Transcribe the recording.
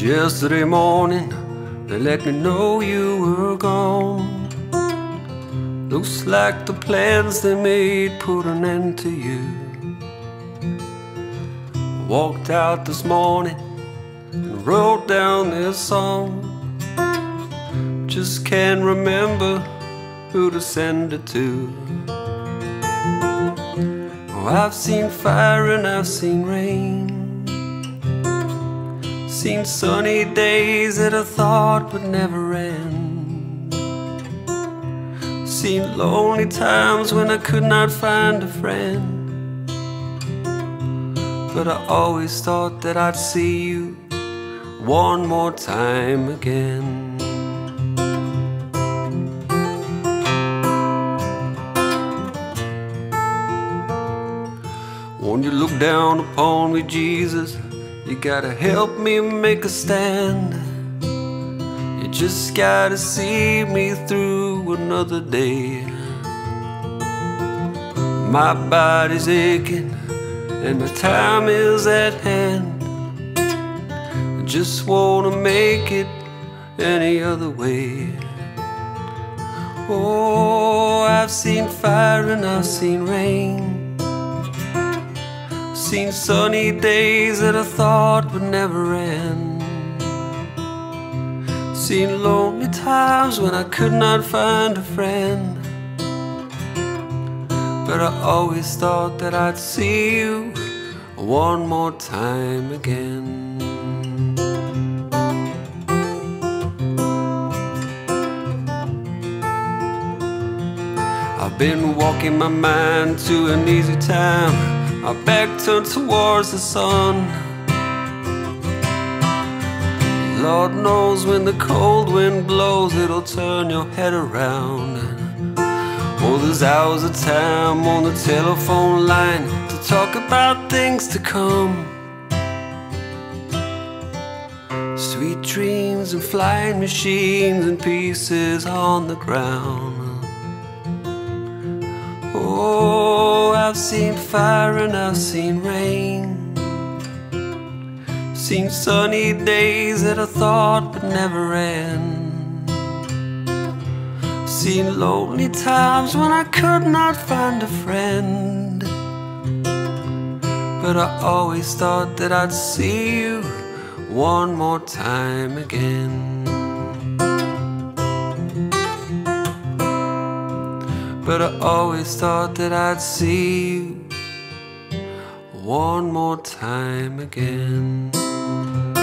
yesterday morning, they let me know you were gone. Looks like the plans they made put an end to you. Walked out this morning and wrote down this song. Just can't remember who to send it to. Oh, I've seen fire and I've seen rain, seen sunny days that I thought would never end, seen lonely times when I could not find a friend. But I always thought that I'd see you one more time again. Won't you look down upon me, Jesus? You gotta help me make a stand. You just gotta see me through another day. My body's aching and my time is at hand. I just wanna make it any other way. Oh, I've seen fire and I've seen rain, seen sunny days that I thought would never end, seen lonely times when I could not find a friend. But I always thought that I'd see you one more time again. I've been walking my mind to an easy time, my back turned towards the sun. Lord knows when the cold wind blows, it'll turn your head around. Oh, there's hours of time on the telephone line to talk about things to come. Sweet dreams and flying machines and pieces on the ground. Oh, I've seen fire and I've seen rain, seen sunny days that I thought would never end, seen lonely times when I could not find a friend. But I always thought that I'd see you one more time again. But I always thought that I'd see you one more time again.